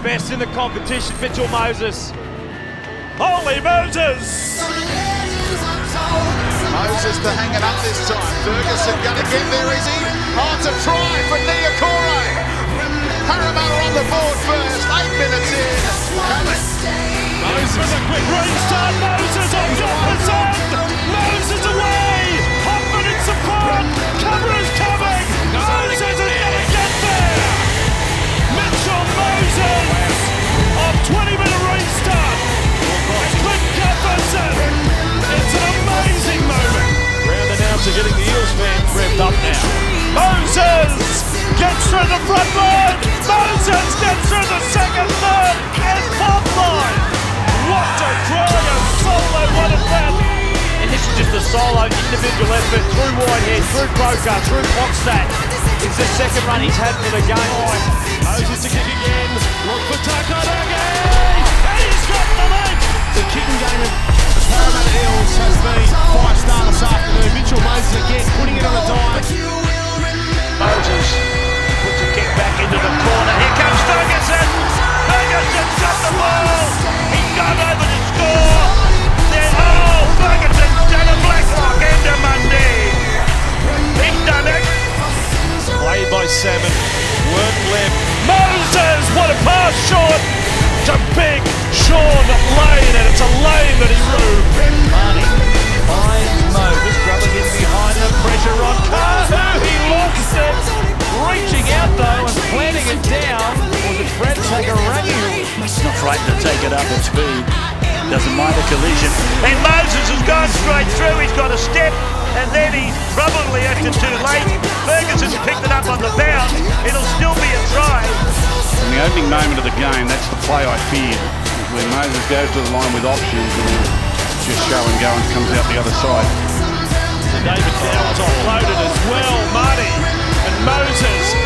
best in the competition, Mitchell Moses. Holy Moses! Moses to hang it up this time. Ferguson going to get there, is he? On to try for Niokore. Parramatta on the board first, 8 minutes in. Moses with a quick restart. Moses on the opposite. Moses away. Hoffman in support. Cover is coming. Moses is going to get there. Mitchell Moses on 20-minute restart. Clint Jefferson. It's an amazing moment. Round announcer getting the Eels fans revved up now. Moses gets through the front line. Moses gets through the second, third, and fourth line. What a try, a solo, what a bat. And this is just a solo individual effort through Whitehead, through Croker, through Foxstat. It's the second run he's had for the game. Moses to kick again. Look for Takanagi. And he's got the lead. The kicking game of the Parramatta Eels has been 5-star this afternoon. Mitchell Moses again putting it on a dime. Moses puts a kick back into the corner. Here comes Ferguson. Ferguson's got the ball. He's gone over to score. Then, Ferguson's done a Blacklock and a Monday. He's done it. Played by Salmon. Work left. Moses, what a pass short to big Sean Lane. And it's a lane that he ruled. Marnie finds Moses. Grubbing in behind the pressure on Kahu. He lost it. Reaching out though and planting it down. Was it Fred Tagorangi? He's not frightened to take it up at speed. Doesn't mind a collision. And Moses has gone straight through. He's got a step and then he's probably acted too late. Ferguson's picked it up on the bounce. It'll still be a try. In the opening moment of the game, that's the play I feared. When Moses goes to the line with options and then just show and go and comes out the other side. So David now top loaded as well, Marty. And Moses